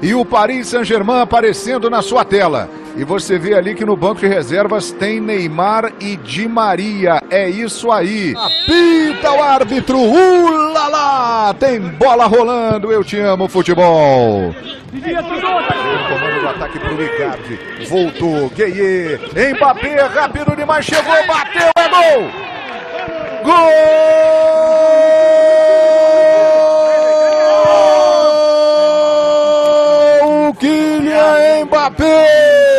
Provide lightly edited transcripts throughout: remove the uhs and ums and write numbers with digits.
e o Paris Saint-Germain aparecendo na sua tela. E você vê ali que no banco de reservas tem Neymar e Di Maria. É isso aí. Apita o árbitro. Ulala! Tem bola rolando. Eu te amo, futebol. O comando do ataque pro Icardi. Voltou. Gueye. Mbappé, rápido demais. Chegou, bateu, é gol! Gol! Kylian Mbappé!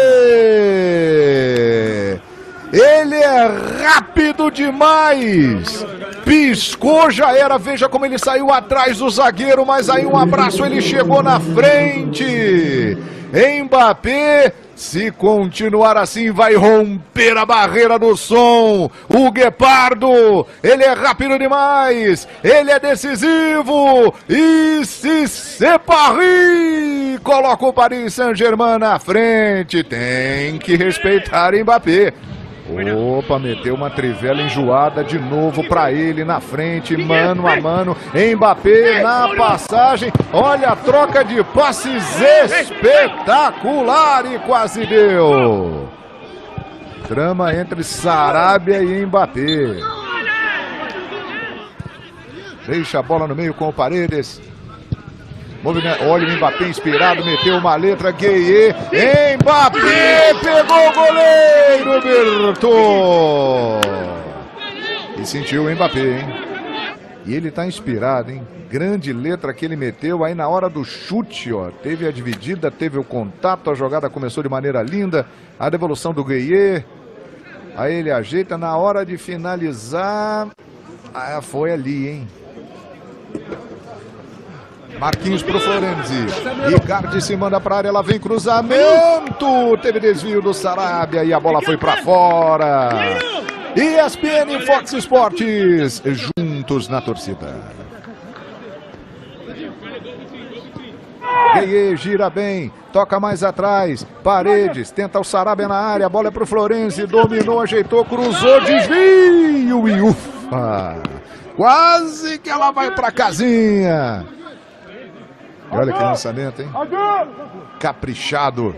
Ele é rápido demais! Piscou, já era, veja como ele saiu atrás do zagueiro, mas aí um abraço, ele chegou na frente! Mbappé, se continuar assim, vai romper a barreira do som. O Guepardo, ele é rápido demais, ele é decisivo. E se Paris coloca o Paris Saint-Germain na frente, tem que respeitar Mbappé. Opa, meteu uma trivela enjoada de novo para ele na frente, mano a mano. Mbappé na passagem. Olha a troca de passes espetacular e quase deu. Trama entre Sarabia e Mbappé. Deixa a bola no meio com o Paredes. Olha o Mbappé inspirado, meteu uma letra, Gueye, Mbappé pegou o goleiro, Bertô. E sentiu o Mbappé, hein? E ele tá inspirado, hein? Grande letra que ele meteu, aí na hora do chute, ó, teve a dividida, teve o contato, a jogada começou de maneira linda, a devolução do Gueye, aí ele ajeita na hora de finalizar, foi ali, hein? Marquinhos pro Florenzi. Icardi se manda pra área, ela vem cruzamento. Teve desvio do Sarabia e a bola foi pra fora. ESPN e Fox Sports juntos na torcida. Gueye gira bem, toca mais atrás. Paredes, tenta o Sarabia na área. A bola é pro Florenzi, dominou, ajeitou, cruzou, desvio e ufa. Quase que ela vai pra casinha. Olha que lançamento, hein? Caprichado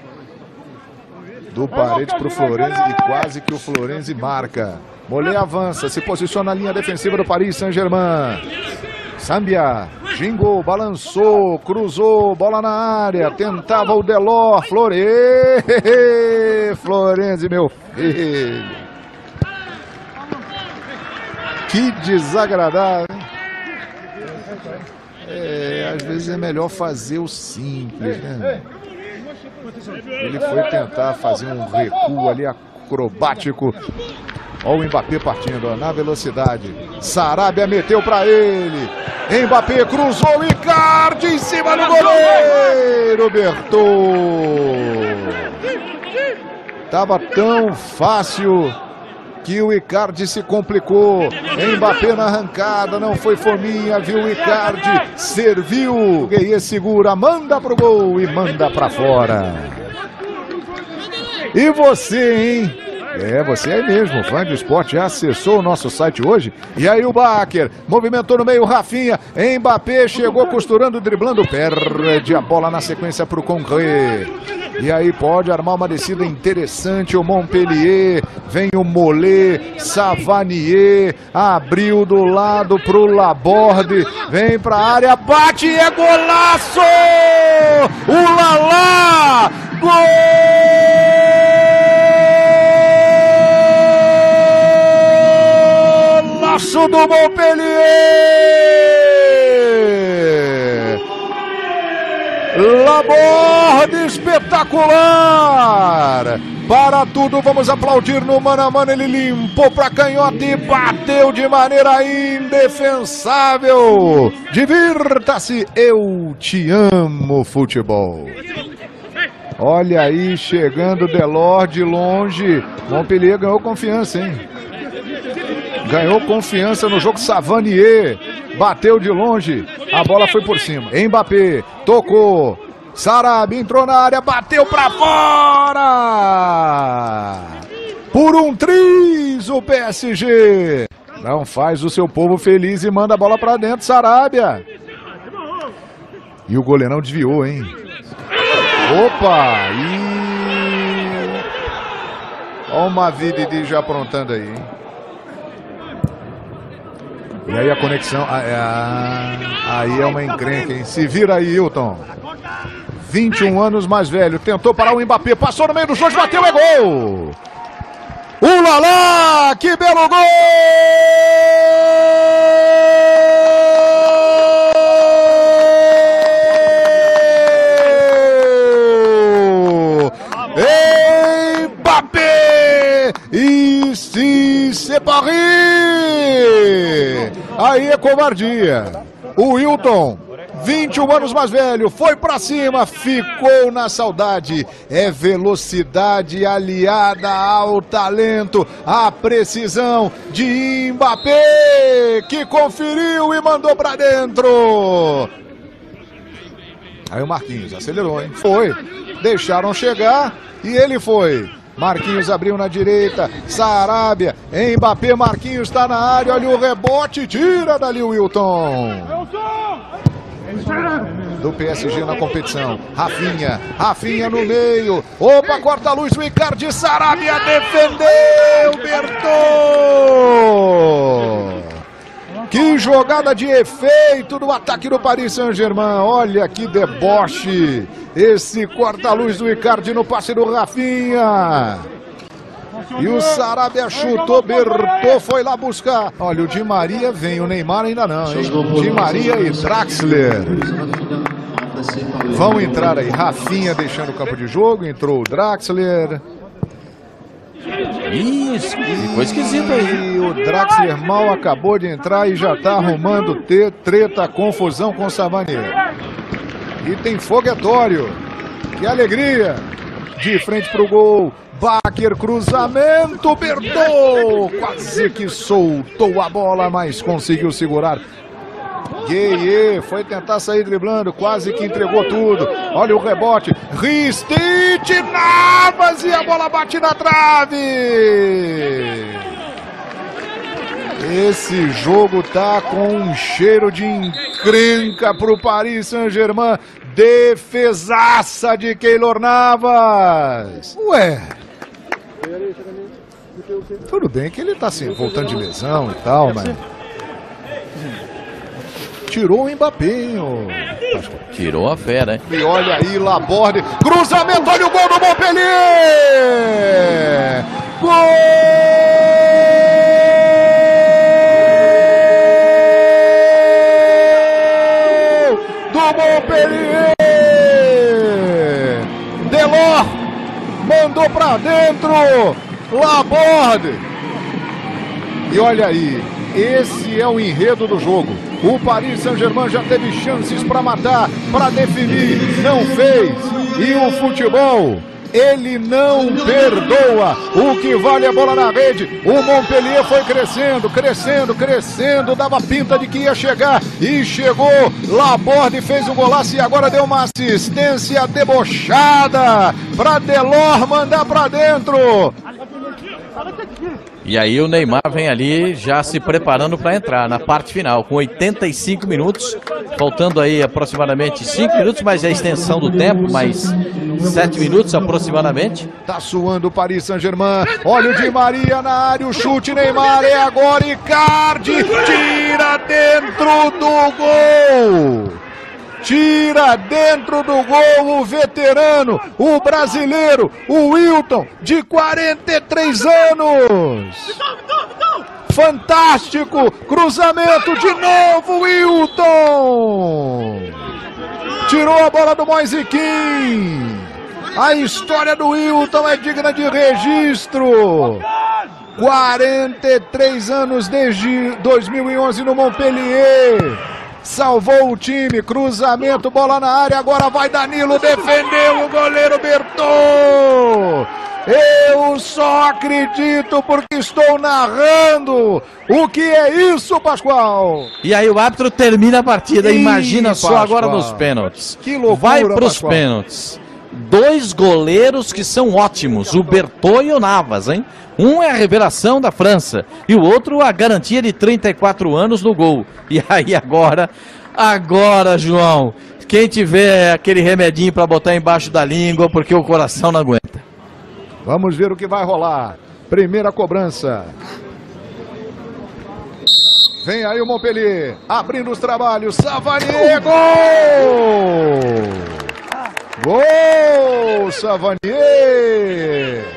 do Paredes pro Florenzi e quase que o Florenzi marca. Mollet avança, se posiciona na linha defensiva do Paris Saint-Germain. Sambia, gingou, balançou, cruzou, bola na área, tentava o Delors, Florenzi, meu filho. Que desagradável, hein? Às vezes é melhor fazer o simples, né? Ele foi tentar fazer um recuo ali acrobático. Olha o Mbappé partindo, ó, na velocidade. Sarabia meteu pra ele. Mbappé cruzou, Icardi em cima do goleiro, Bertô. Tava tão fácil que o Icardi se complicou. Mbappé na arrancada, não foi fominha, viu o Icardi, serviu, Gueye segura, manda pro gol e manda pra fora. E você, hein? Você aí mesmo, fã de esporte, já acessou o nosso site hoje? E aí o Baker, movimentou no meio, Rafinha, Mbappé chegou costurando, driblando, perde a bola na sequência pro Conré. E aí pode armar uma descida interessante o Montpellier, vem o Mollet, Savanier, abriu do lado pro Laborde, vem pra área, bate e é golaço! Ulala! Golaço do Montpellier! Laborde espetacular! Para tudo, vamos aplaudir no mano a mano, ele limpou para canhota e bateu de maneira indefensável. Divirta-se, eu te amo, futebol. Olha aí, chegando Delors de longe. Montpellier ganhou confiança, hein? Ganhou confiança no jogo. Savanier bateu de longe, a bola foi por cima. Mbappé tocou, Sarabia entrou na área, bateu pra fora. Por um triz o PSG. Não faz o seu povo feliz e manda a bola pra dentro, Sarabia. E o goleirão desviou, hein? Opa! Olha o Mavididi já aprontando aí. E aí a conexão. Aí é uma encrenca, hein? Se vira aí, Hilton. 21 anos mais velho. Tentou parar o Mbappé. Passou no meio do jogo, bateu, é gol! Ulala! Que belo gol! Mbappé! Ici, c'est Paris! Aí é covardia. O Hilton, 21 anos mais velho, foi pra cima, ficou na saudade. É velocidade aliada ao talento, à precisão de Mbappé, que conferiu e mandou pra dentro. Aí o Marquinhos acelerou, hein? Foi. Deixaram chegar e ele foi. Marquinhos abriu na direita, Sarabia, Mbappé, Marquinhos está na área, olha o rebote, tira dali o Wilton. Do PSG na competição, Rafinha no meio, opa, corta a luz, o Icardi, Sarabia defendeu, Bertô. Que jogada de efeito do ataque do Paris Saint-Germain, olha que deboche. Esse corta-luz do Icardi no passe do Rafinha. E o Sarabia chutou, Bertô foi lá buscar. Olha, o Di Maria vem, o Neymar ainda não, hein? Di Maria e Draxler. Vão entrar aí, Rafinha deixando o campo de jogo, entrou o Draxler. Isso, ficou esquisito aí. E o Draxler mal acabou de entrar e já tá arrumando treta, confusão com o Savani. E tem foguetório. Que alegria. De frente pro gol. Bakker, cruzamento, Bertô. Quase que soltou a bola, mas conseguiu segurar. Gueye foi tentar sair driblando, quase que entregou tudo. Olha o rebote, Ristich, Navas e a bola bate na trave. Esse jogo tá com um cheiro de encrenca pro Paris Saint-Germain. Defesaça de Keylor Navas. Ué, tudo bem que ele tá assim, voltando de lesão e tal, mas... Tirou o Mbappé, hein, Tirou a fera, hein? E olha aí, Laborde, cruzamento, olha o gol do Montpellier! Gol do Montpellier! Delors mandou pra dentro, Laborde! E olha aí, esse é o enredo do jogo. O Paris Saint-Germain já teve chances para matar, para definir, não fez. E o futebol, ele não perdoa. O que vale é a bola na rede. O Montpellier foi crescendo, dava pinta de que ia chegar. E chegou, Laborde fez o golaço e agora deu uma assistência debochada para Delors mandar para dentro. E aí o Neymar vem ali já se preparando para entrar na parte final, com 85 minutos, faltando aí aproximadamente 5 minutos, mas é a extensão do tempo, mais 7 minutos aproximadamente. Tá suando o Paris Saint-Germain, olha o Di Maria na área, o chute, Neymar, é agora, Icardi, tira dentro do gol! Tira dentro do gol o veterano, o brasileiro, o Wilton, de 43 anos. Fantástico, cruzamento de novo, Wilton. Tirou a bola do Moisiquim. A história do Wilton é digna de registro. 43 anos desde 2011 no Montpellier. Salvou o time, cruzamento, bola na área, agora vai Danilo, defendeu o goleiro Bertô. Eu só acredito porque estou narrando. O que é isso, Pascoal? E aí o árbitro termina a partida, imagina só Pascoal. Agora nos pênaltis. Que loucura, vai para os Pascoal. pênaltis. Dois goleiros que são ótimos, o Bertô e o Navas, hein? Um é a revelação da França e o outro a garantia de 34 anos no gol. E aí agora, João, quem tiver aquele remedinho para botar embaixo da língua, porque o coração não aguenta. Vamos ver o que vai rolar. Primeira cobrança. Vem aí o Montpellier, abrindo os trabalhos. Savanier, gol! Gol, Savanier!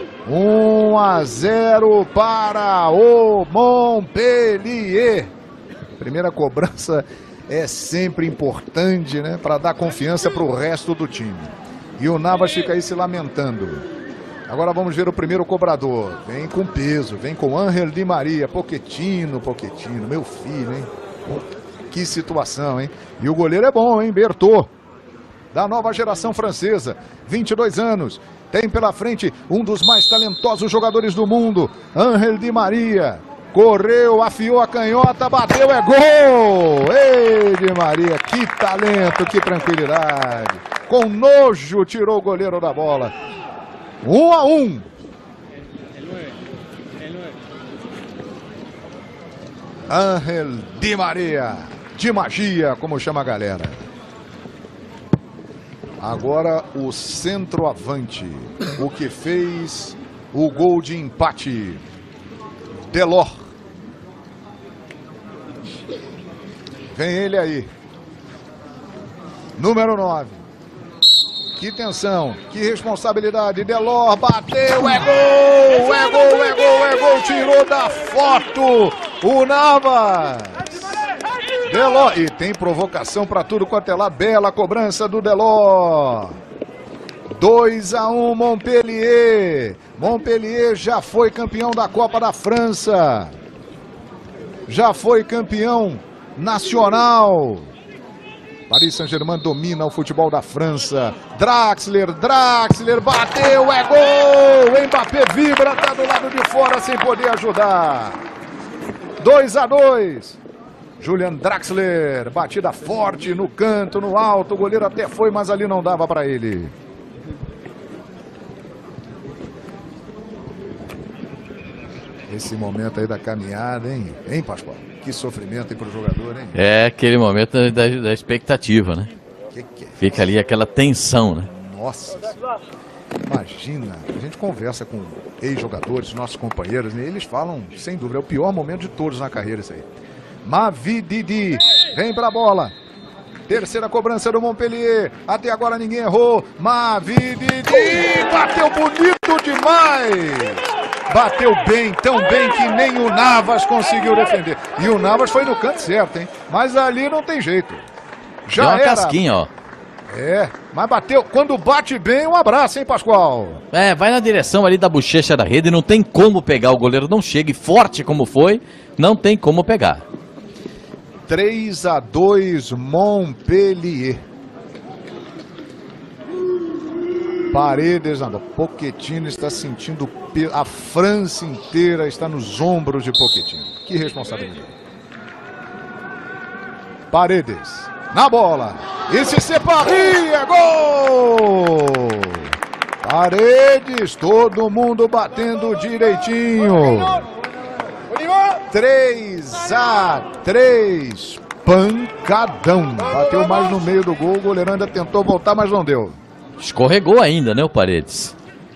1-0 para o Montpellier. Primeira cobrança é sempre importante, né? Para dar confiança para o resto do time. E o Navas fica aí se lamentando. Agora vamos ver o primeiro cobrador. Vem com peso, vem com Ángel Di Maria. Pochettino, meu filho, hein? Que situação, hein? E o goleiro é bom, hein? Berthaud, da nova geração francesa, 22 anos. Tem pela frente um dos mais talentosos jogadores do mundo, Ángel Di Maria. Correu, afiou a canhota, bateu, é gol! Ei, Di Maria, que talento, que tranquilidade. Com nojo tirou o goleiro da bola. 1-1. Ángel Di Maria, de magia, como chama a galera. Agora o centroavante, o que fez o gol de empate, Delors. Vem ele aí, número 9. Que tensão, que responsabilidade. Delors bateu, é gol, é gol, é gol, é gol. Tirou da foto o Navas. Delors, e tem provocação para tudo quanto é lá. Bela cobrança do Delors. 2-1 Montpellier. Montpellier já foi campeão da Copa da França. Já foi campeão nacional. Paris Saint-Germain domina o futebol da França. Draxler bateu, é gol! Mbappé vibra, tá do lado de fora sem poder ajudar. 2-2. Julian Draxler, batida forte no canto, no alto. O goleiro até foi, mas ali não dava para ele. Esse momento aí da caminhada, hein, Pascoal? Que sofrimento aí pro jogador, hein? É aquele momento da expectativa, né? Que é? Fica ali aquela tensão, né? Nossa, imagina, a gente conversa com ex-jogadores, nossos companheiros, né? Eles falam, sem dúvida, é o pior momento de todos na carreira isso aí. Mavididi, vem pra bola. Terceira cobrança do Montpellier. Até agora ninguém errou. Mavididi, bateu bonito demais. Bateu bem, tão bem que nem o Navas conseguiu defender. E o Navas foi no canto certo, hein? Mas ali não tem jeito. Já deu uma era. Casquinha, ó. É, mas bateu. Quando bate bem, um abraço, hein, Pascoal? É, vai na direção ali da bochecha da rede. Não tem como pegar. O goleiro não chega. E forte como foi, não tem como pegar. 3-2 Montpellier. Paredes andou. Pochettino está sentindo a França inteira está nos ombros de Pochettino. Que responsabilidade. Paredes na bola. E se separaria, gol! Paredes, todo mundo batendo direitinho. 3-3. Pancadão. Bateu mais no meio do gol. O goleiro ainda tentou voltar, mas não deu. Escorregou ainda, né, o Paredes?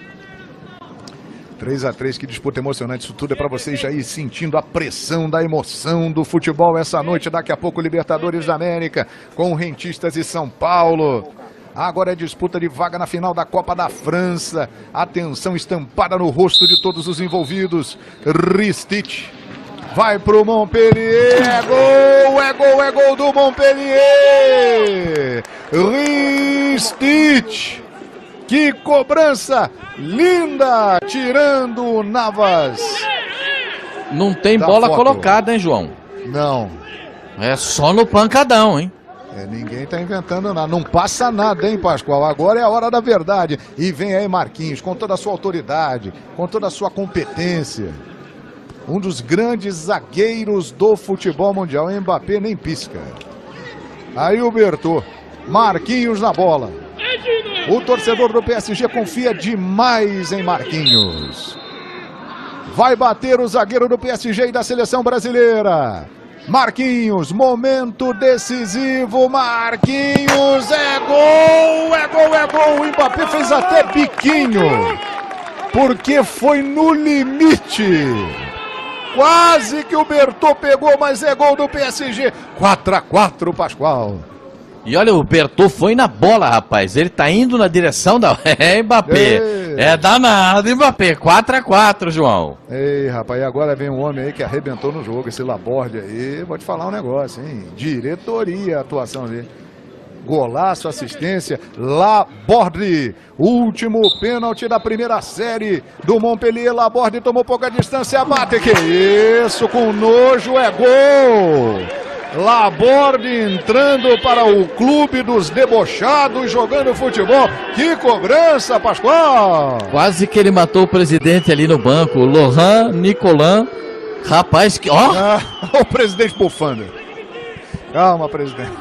3-3, que disputa emocionante. Isso tudo é para vocês já ir sentindo a pressão da emoção do futebol essa noite. Daqui a pouco Libertadores da América com Rentistas e São Paulo. Agora é disputa de vaga na final da Copa da França. Atenção estampada no rosto de todos os envolvidos. Ristich vai pro Montpellier. É gol, é gol, é gol do Montpellier. Ristich. Que cobrança linda, tirando o Navas. Não tem bola colocada, hein, João? Não. É só no pancadão, hein? Ninguém tá inventando nada. Não passa nada, hein, Pascoal? Agora é a hora da verdade. E vem aí Marquinhos, com toda a sua autoridade, com toda a sua competência. Um dos grandes zagueiros do futebol mundial. Mbappé nem pisca. Aí o Berthaud. Marquinhos na bola. O torcedor do PSG confia demais em Marquinhos. Vai bater o zagueiro do PSG e da seleção brasileira. Marquinhos, momento decisivo, Marquinhos, é gol, é gol, é gol. O Mbappé fez até biquinho, porque foi no limite. Quase que o Bertô pegou, mas é gol do PSG. 4-4, Pascoal. E olha, o Bertô foi na bola, rapaz. Ele tá indo na direção da... É, Mbappé. É danado, Mbappé. 4-4, João. Ei, rapaz, e agora vem um homem aí que arrebentou no jogo, esse Laborde aí. Vou te falar um negócio, hein? Diretoria a atuação ali. Golaço, assistência, Laborde. Último pênalti da primeira série do Montpellier. Laborde tomou pouca distância, bate. Que isso, com nojo, é gol. Laborde entrando para o clube dos debochados, jogando futebol. Que cobrança, Pascoal! Quase que ele matou o presidente ali no banco, Laurent Nicolin. Rapaz, que... ó! O presidente bufando. Calma, presidente.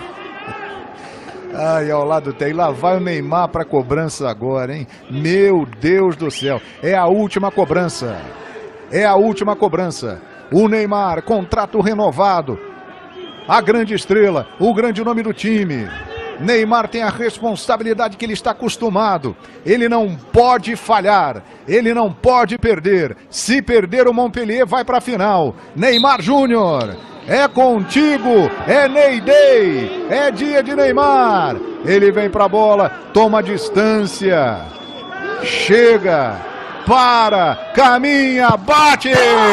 Ai, ao lado tem. Lá vai o Neymar para cobrança agora, hein? Meu Deus do céu. É a última cobrança. É a última cobrança. O Neymar, contrato renovado. A grande estrela, o grande nome do time. Neymar tem a responsabilidade que ele está acostumado. Ele não pode falhar, ele não pode perder. Se perder, o Montpellier vai para a final. Neymar Júnior, é contigo, é Ney Day, é dia de Neymar. Ele vem para a bola, toma distância, chega, para, caminha, bate,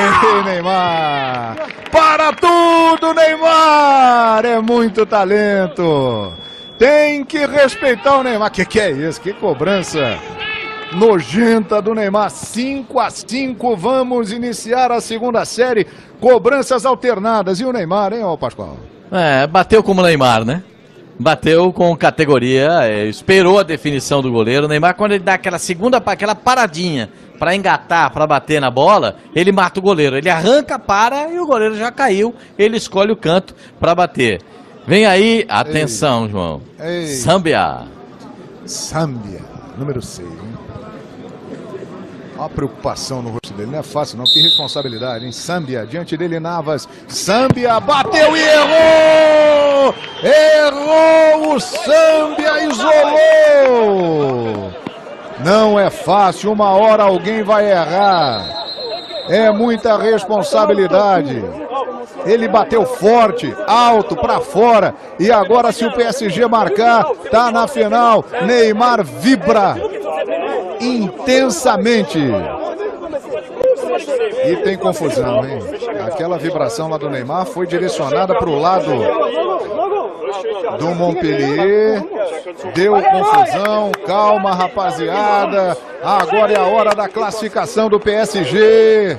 Neymar. Para tudo, Neymar! É muito talento. Tem que respeitar o Neymar. Que é isso? Que cobrança nojenta do Neymar. 5-5. Vamos iniciar a segunda série. Cobranças alternadas. E o Neymar, hein, ô Pascoal? É, bateu como Neymar, né? Bateu com categoria, esperou a definição do goleiro. O Neymar, quando ele dá aquela segunda, aquela paradinha para engatar, para bater na bola, ele mata o goleiro. Ele arranca, para e o goleiro já caiu. Ele escolhe o canto para bater. Vem aí, atenção, ei, João. Ei. Sambia. Sambia, número 6. Olha a preocupação no rosto dele. Não é fácil, não. Que responsabilidade, hein? Sambia, diante dele, Navas. Sambia, bateu e errou! Errou! O Sambia isolou! Não é fácil, uma hora alguém vai errar. É muita responsabilidade. Ele bateu forte, alto, para fora. E agora, se o PSG marcar, tá na final. Neymar vibra intensamente. E tem confusão, hein? Aquela vibração lá do Neymar foi direcionada para o lado do Montpellier. Deu confusão. Calma, rapaziada. Agora é a hora da classificação do PSG.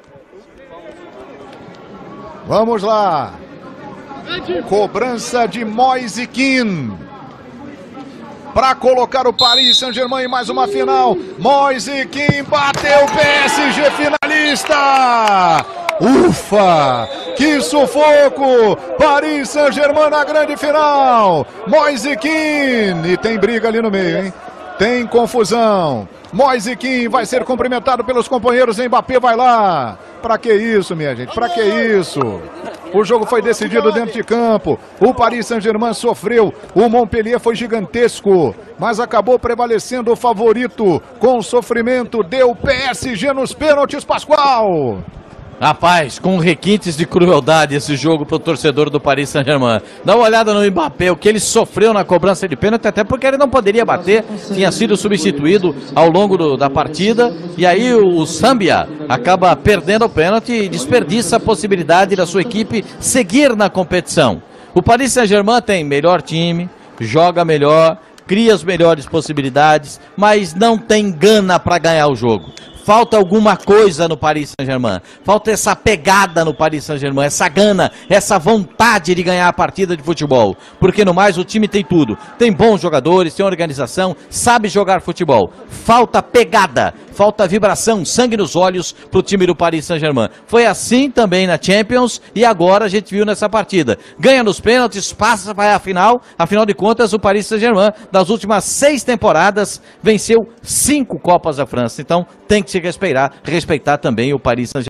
Vamos lá. Cobrança de Moise Kean para colocar o Paris Saint-Germain em mais uma final. Moise Kean bateu, PSG finalista. Ufa! Que sufoco! Paris Saint-Germain na grande final. Moise Kean. E tem briga ali no meio, hein? Tem confusão. Moise Kean vai ser cumprimentado pelos companheiros. Mbappé vai lá. Pra que isso, minha gente? Pra que isso? O jogo foi decidido dentro de campo. O Paris Saint-Germain sofreu. O Montpellier foi gigantesco, mas acabou prevalecendo o favorito. Com sofrimento, deu PSG nos pênaltis, Pascoal. Rapaz, com requintes de crueldade esse jogo pro torcedor do Paris Saint-Germain. Dá uma olhada no Mbappé, o que ele sofreu na cobrança de pênalti, até porque ele não poderia bater, tinha sido substituído ao longo da partida, e aí o Sambia acaba perdendo o pênalti e desperdiça a possibilidade da sua equipe seguir na competição. O Paris Saint-Germain tem melhor time, joga melhor, cria as melhores possibilidades, mas não tem gana para ganhar o jogo. Falta alguma coisa no Paris Saint-Germain. Falta essa pegada no Paris Saint-Germain, essa gana, essa vontade de ganhar a partida de futebol. Porque no mais o time tem tudo. Tem bons jogadores, tem organização, sabe jogar futebol. Falta pegada, falta vibração, sangue nos olhos para o time do Paris Saint-Germain. Foi assim também na Champions e agora a gente viu nessa partida. Ganha nos pênaltis, passa para a final. Afinal de contas, o Paris Saint-Germain, das últimas 6 temporadas, venceu 5 Copas da França. Então tem que se respeitar também o Paris Saint-Germain.